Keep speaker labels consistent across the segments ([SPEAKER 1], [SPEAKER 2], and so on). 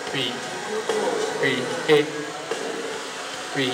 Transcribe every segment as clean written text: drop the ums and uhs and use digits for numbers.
[SPEAKER 1] B B A B。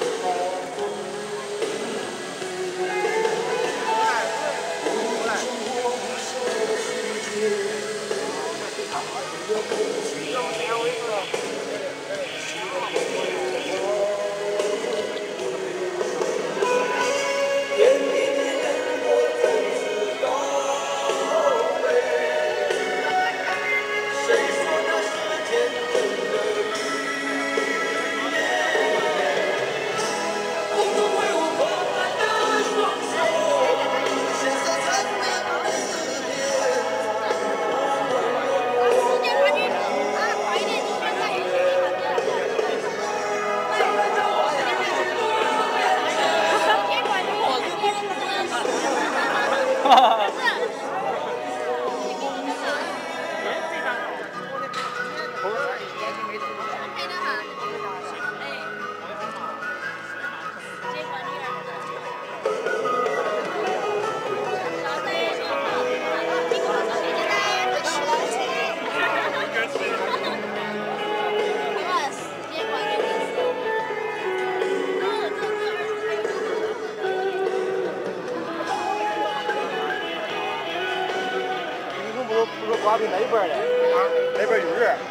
[SPEAKER 2] 不是瓜皮那一半的，那边有人。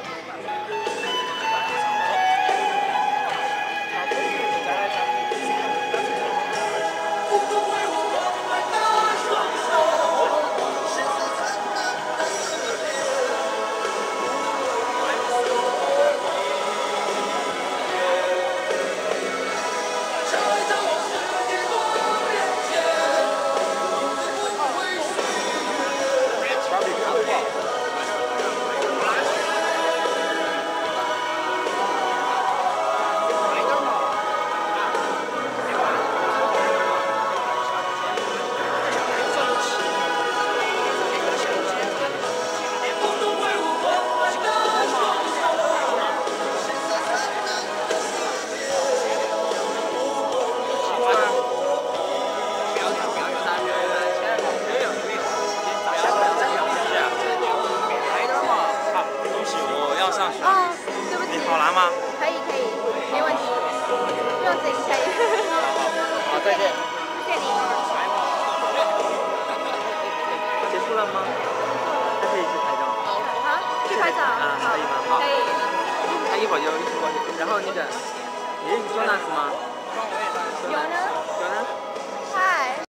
[SPEAKER 1] 好拿吗？
[SPEAKER 3] 可以，没问题，不用紧，可以。
[SPEAKER 2] 好，再见。
[SPEAKER 3] 谢谢你。
[SPEAKER 1] 结束了吗？还可以去拍照。
[SPEAKER 3] 好，去拍照。
[SPEAKER 1] 啊，可以吗？好。
[SPEAKER 3] 可以。
[SPEAKER 1] 那一会儿就一起过去。然后那个，你认识 Jonas 吗？
[SPEAKER 3] 有呢。
[SPEAKER 1] 有呢。